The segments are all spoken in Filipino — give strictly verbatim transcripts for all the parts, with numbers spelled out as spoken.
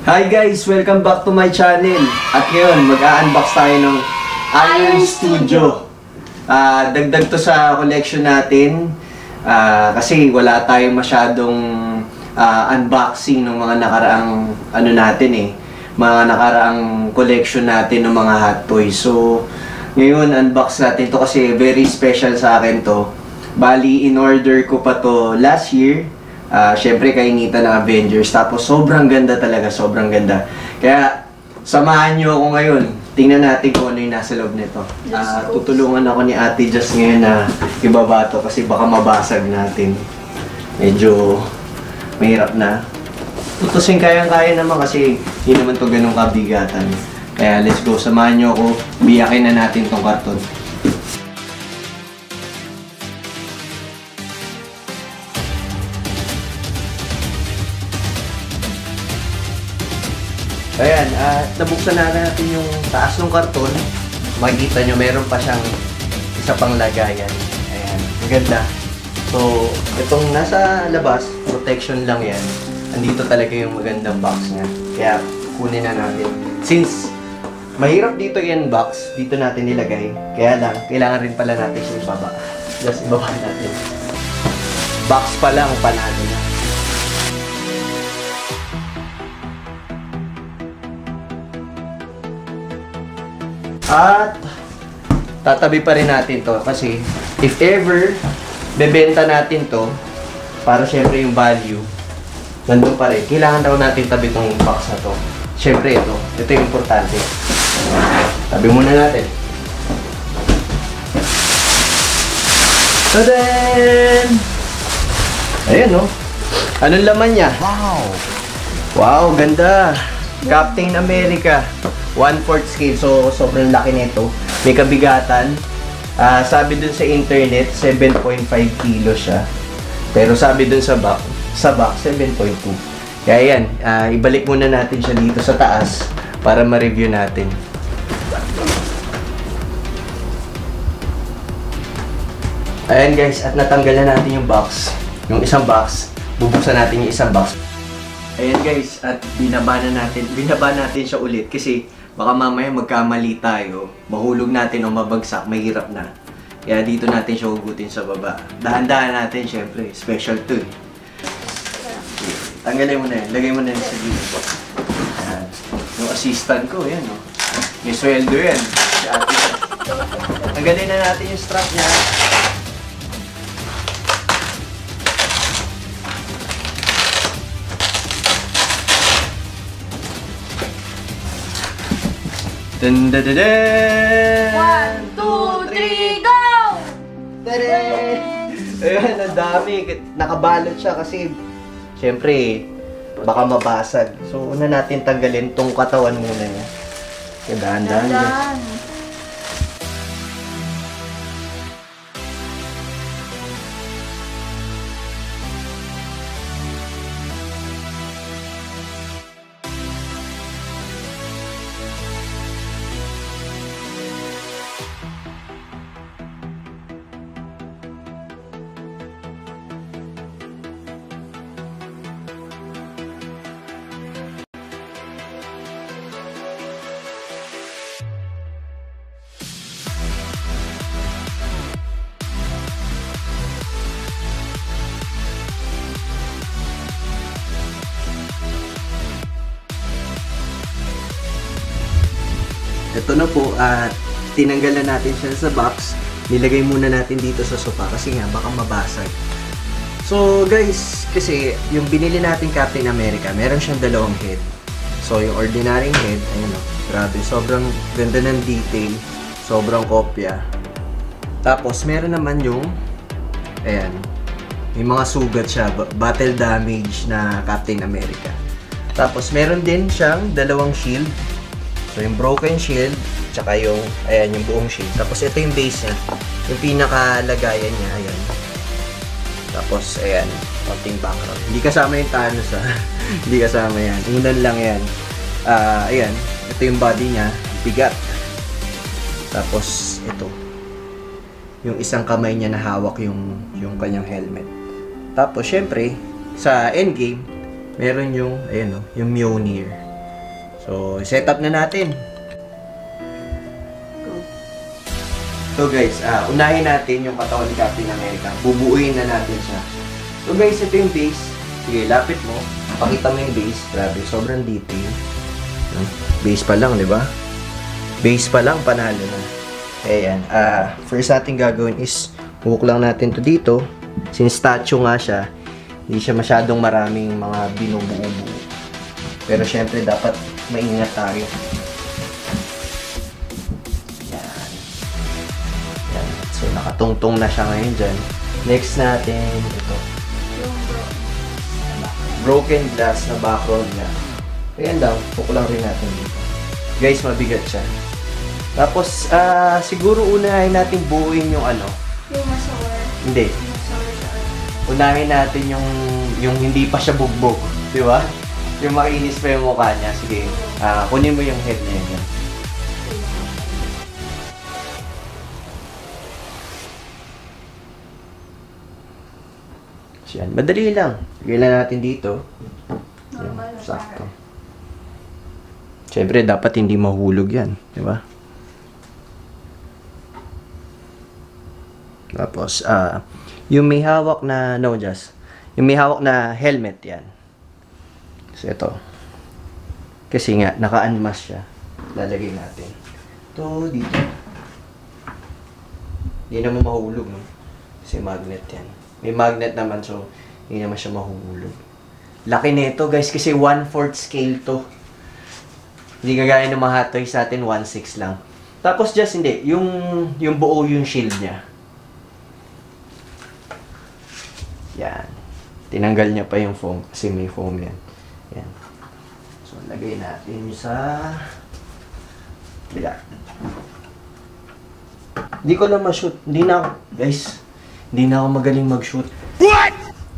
Hi guys! Welcome back to my channel. At ngayon, mag-a-unbox tayo ng Iron Studio. Uh, dagdag to sa collection natin. Uh, kasi wala tayong masyadong uh, unboxing ng mga nakaraang ano natin eh. Mga nakaraang collection natin ng mga hot toys. So, ngayon, unbox natin to kasi very special sa akin to. Bali, in-order ko pa to last year. Uh, Siyempre, kainitan ng Avengers. Tapos, sobrang ganda talaga. Sobrang ganda. Kaya, samahan nyo ako ngayon. Tingnan natin kung ano yung nasa loob nito. Uh, tutulungan ako ni Ate Jess ngayon na ibaba to kasi baka mabasag natin. Medyo mahirap na. Tutusin kayang-kaya naman kasi hindi naman to ganun kabigatan. Kaya, let's go. Samahan nyo ako. Biyakin na natin tong karton. Ayan, at uh, nabuksan na natin yung taas ng karton. Makikita nyo, meron pa siyang isa pang lagayan. Ayan, maganda. So, itong nasa labas, protection lang yan. Andito talaga yung magandang box niya. Kaya, kunin na natin. Since, mahirap dito yung box, dito natin nilagay. Kaya lang, kailangan rin pala natin siya ibaba. Just ibaba natin. Box pa lang, panalo na. At tatabi pa rin natin to kasi if ever bebenta natin to para syempre yung value nandun pa rin. Kailangan daw natin tabi itong box na to. Syempre ito, ito yung importante. Tabi muna natin. Tadan! Ayan no. Anong laman niya? Wow! Wow, ganda! Captain America. one fourth scale. So, sobrang laki nito. May kabigatan. Uh, sabi dun sa internet, seven point five kilo siya. Pero sabi dun sa box, sa box, seven point two. Kaya yan, uh, ibalik muna natin siya dito sa taas para ma-review natin. Ayan guys, at natanggal na natin yung box. Yung isang box. Bubuksan natin yung isang box. Ayan guys, at binaba na natin, binaba natin siya ulit kasi baka mamaya magkamali tayo, mahulog natin o mabagsak, mahirap na. Kaya dito natin siya hugutin sa baba. Dahan-dahan natin syempre, special to eh. Tanggalin mo na yan, lagay mo na yan sa dito. Ayan. Yung assistant ko, yan o. Oh. May sweldo yan. Si Ate. Tanggalin na natin yung strap niya. Dun, dun, dun, dun. One, two, three, go! Tada! Ayan, ang dami. Nakabalot siya kasi syempre, baka mabasag. So, una natin tanggalin tong katawan muna niya. Kaya dahan-dahan. Ito na po, at uh, tinanggal na natin siya sa box. Nilagay muna natin dito sa sofa kasi nga baka mabasag. So guys, kasi yung binili natin Captain America, meron siyang dalawang head. So yung ordinary head, ayun o, grabe, sobrang ganda ng detail, sobrang kopya. Tapos meron naman yung, ayan, may mga sugat siya, battle damage na Captain America. Tapos meron din siyang dalawang shield. So, yung broken shield, tsaka yung, ayan, yung buong shield. Tapos, ito yung base niya. Yung pinakalagayan niya, ayan. Tapos, ayan, konting background. Hindi kasama yung Thanos, ha. Hindi kasama yan. Unan lang yan. Uh, ayan, ito yung body niya. Bigat. Tapos, ito. Yung isang kamay niya na hawak yung, yung kanyang helmet. Tapos, syempre, sa endgame, meron yung, ayan o, yung Mjolnir. So, set up na natin. So guys, uh, unahin natin yung katawan ni Captain America. Bubuuin na natin siya. So guys, ito yung base. Sige, lapit mo. Pakita mo yung base. Grabe, sobrang detail. Base pa lang, di ba? Base pa lang, panalo na. Ayan. Uh, first natin gagawin is hook lang natin to dito. Since statue nga siya, hindi siya masyadong maraming mga binubuo-buo. Pero syempre, dapat maingat tayo. So, nakatungtong na siya ngayon dyan. Next natin, ito. Broken glass na background niya. Ayan daw, hook lang rin natin dito. Guys, mabigat siya. Tapos, uh, siguro unahin natin buuin yung ano. Yung masower. Hindi. Unahin natin yung, yung hindi pa siya bugbog. Di ba? Yung makinis pa yung mukha niya. Sige, uh, kunin mo yung head niya yan. Yan. Madali lang. Lagyan lang natin dito. Yan. Sakto. Siyempre, dapat hindi mahulog yan. Di ba? Tapos, ah, uh, yung may hawak na, no, just, yung may hawak na helmet yan. So, ito. Kasi nga, naka-unmask siya. Lalagay natin. Ito, dito. Hindi naman mahulog, no? Kasi magnet yan. May magnet naman, so hindi naman siya mahuhulog. Laki nito, guys, kasi one fourth scale to. Hindi kagaya ng mga Hot Toys natin, one sixth lang. Tapos, just hindi. Yung, yung buo yung shield niya. Yan. Tinanggal niya pa yung foam, kasi may foam yan. Yan. So, lagay natin sa bila. Hindi ko na ma-shoot. Hindi na, guys. Hindi na ako magaling mag-shoot. What?!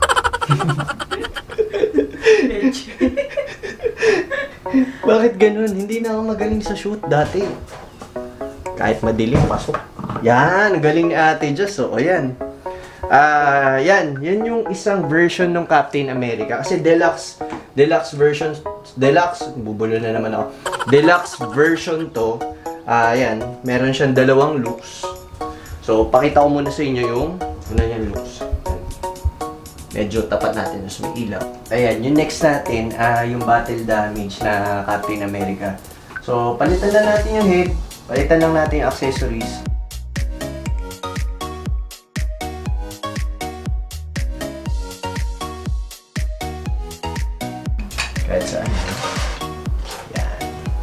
Bakit ganun? Hindi na ako magaling sa shoot dati. Kahit madilim, pasok. Yan, galing ni Ate Jess. So, o yan. Ah, uh, yan. Yan yung isang version ng Captain America. Kasi deluxe, deluxe version, deluxe, bubulo na naman ako. Deluxe version to. Ah, uh, yan. Meron siyang dalawang looks. So, pakita ko muna sa inyo yung una niyang looks. Medyo tapat natin, mas may ilaw. Ayan, yung next natin, uh, yung battle damage na Captain America. So, palitan lang natin yung head. Palitan lang natin yung accessories. Kahit saan. Yan.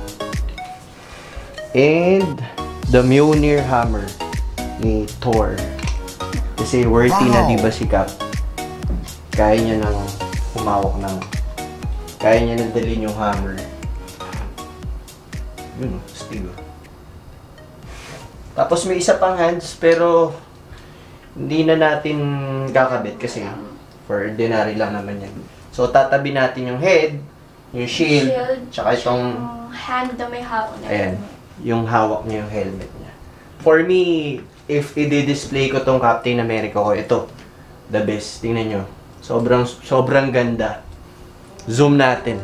And, the Mjolnir hammer ni Thor. Kasi worthy wow. na diba si Cap? Kaya niya nang humawak ng, kaya niya nang dalhin yung hammer. Yun, stigo. Tapos may isa pang hands, pero hindi na natin kakabit kasi for ordinary lang naman yan. So, tatabi natin yung head, yung shield, shield tsaka itong hand na may hawak na. Ayan, yung hawak niya yung helmet niya. For me, if i-display ko tong Captain America ko, ito, the best. Tingnan nyo. Sobrang, sobrang ganda. Zoom natin.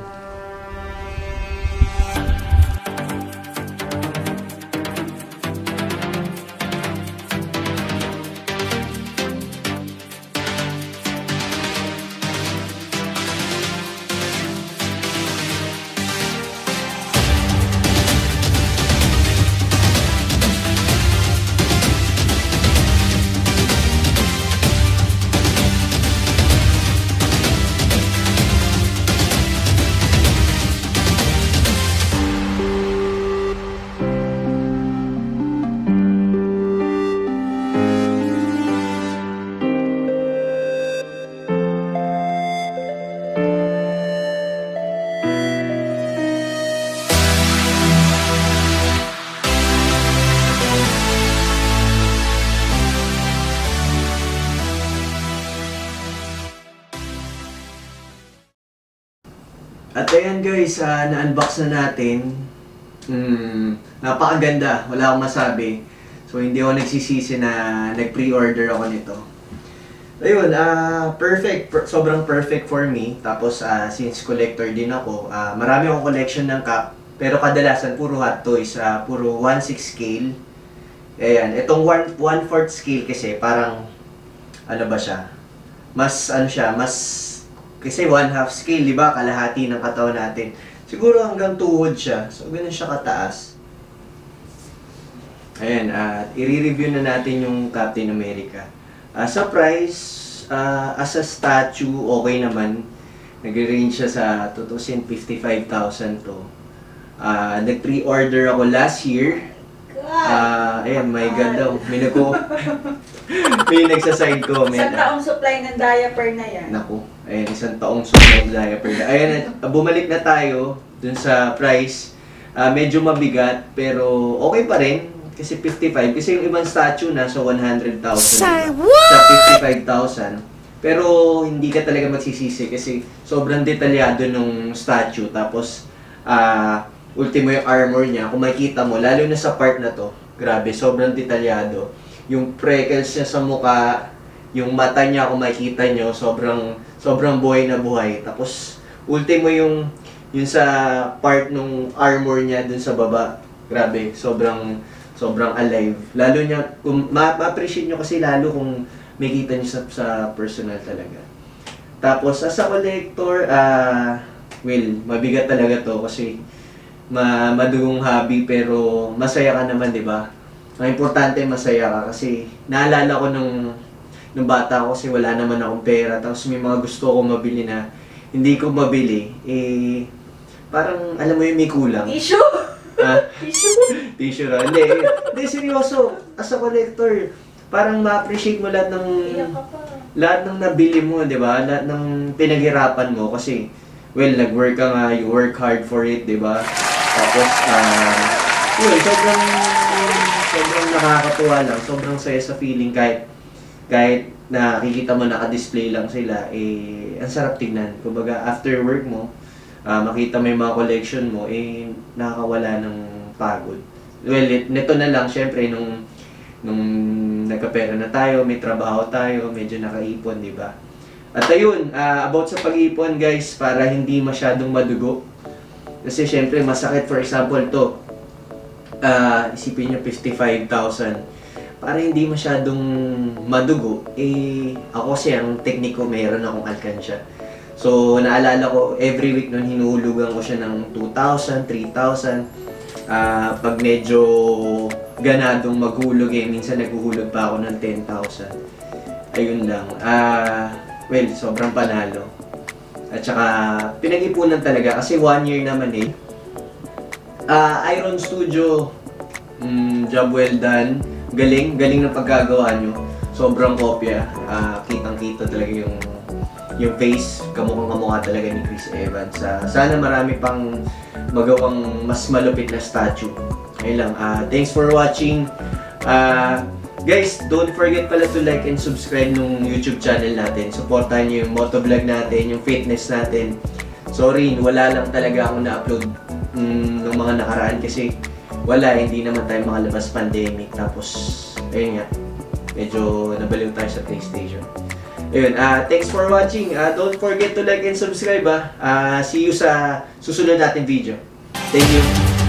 At ayan guys, uh, na-unbox na natin. Mm, napakaganda, wala akong masabi. So hindi ako nagsisisi na nag-pre-order ako nito. Ayun, uh, perfect, per sobrang perfect for me. Tapos uh, since collector din ako, uh, marami akong collection ng Cap. Pero kadalasan, puro hot toys. Uh, puro one sixth scale. Ayan. Itong one fourth scale kasi, parang, ano ba siya? Mas, ano siya, mas, kasi one half scale, di ba? Kalahati ng katawan natin. Siguro hanggang tuhod siya. So, ganun siya kataas. Ayan. At, uh, i-review na natin yung Captain America. Uh, sa price, uh, as a statue, okay naman. Nag-range siya sa two hundred fifty-five thousand to. Uh, Nag-pre-order ako last year. Uh, ayan, my God daw. May nako. May nagsaside ko. Isang taong supply ng diaper na yan. Naku. Ayan, isang taong supply ng diaper na. Ayan, bumalik na tayo dun sa price. Uh, medyo mabigat, pero okay pa rin. Kasi fifty-five. Kasi yung ibang statue na sa one hundred thousand. Sa fifty-five thousand. Pero hindi ka talaga magsisisi kasi sobrang detalyado nung statue. Tapos, ah, uh, ultimo yung armor niya. Kung makikita mo, lalo na sa part na to, grabe, sobrang detalyado. Yung freckles niya sa mukha, yung mata niya, kung makikita nyo, sobrang, sobrang buhay na buhay. Tapos, ultimo yung, yung sa part nung armor niya dun sa baba. Grabe, sobrang, sobrang alive. Lalo niya, kung ma-appreciate nyo kasi lalo kung makita niyo sa, sa personal talaga. Tapos, as a collector, ah, uh, well, mabigat talaga to kasi ma madugong hobby pero masaya ka naman, di ba? Ang importante, masaya ka kasi naalala ko nung, nung bata ko kasi wala naman akong pera tapos may mga gusto ko mabili na hindi ko mabili, eh, parang, alam mo yun, may kulang. Tissue? Ha? Tissue? Tissue ra. Hindi, hindi, seryoso. As a collector, parang ma-appreciate mo lahat ng lahat ng nabili mo, 'di ba? Lahat ng pinaghirapan mo kasi well, nag-work ka nga, you work hard for it, 'di ba? Tapos uh, yun, sobrang sobrang nakakatuwa lang, sobrang saya sa feeling kahit kahit nakikita mo naka-display lang sila, eh ang sarap tingnan. Kumbaga after work mo, uh, makita mo yung mga collection mo, eh nakakawala ng pagod. Well, it, nito na lang syempre nung nung nagkapera na tayo, may trabaho tayo, medyo nakaipon, di ba? At ayun, uh, about sa pag-ipon guys, para hindi masyadong madugo. Kasi syempre masakit, for example to, uh, isipin nyo fifty-five thousand. Para hindi masyadong madugo, eh ako kasi ang tekniko, mayroon akong alkansya. So naalala ko, every week nun hinuhulugan ko siya ng two thousand, three thousand. Uh, pag medyo ganadong maghulog, eh, minsan naghuhulog pa ako ng ten thousand. Ayun lang. Uh, well, sobrang panalo. At saka, pinag-ipunan talaga kasi one year naman eh. Uh, Iron Studio, mm, job well done. Galing, galing ng pagkagawa nyo. Sobrang kopya. Uh, kitang-kita talaga yung yung face, kamukhang kamukha talaga ni Chris Evans. Uh, sana marami pang magawang mas malupit na statue. Ayun lang. Uh, thanks for watching. Uh, guys, don't forget pala to like and subscribe nung YouTube channel natin. Supportahan nyo yung motovlog natin, yung fitness natin. Sorry, wala lang talaga akong na-upload mm, ng mga nakaraan kasi wala, hindi naman tayo makalabas pandemic. Tapos, ayun nga, medyo nabaliw tayo sa PlayStation. Ayun, uh, thanks for watching. Uh, don't forget to like and subscribe. Uh. Uh, see you sa susunod nating video. Thank you.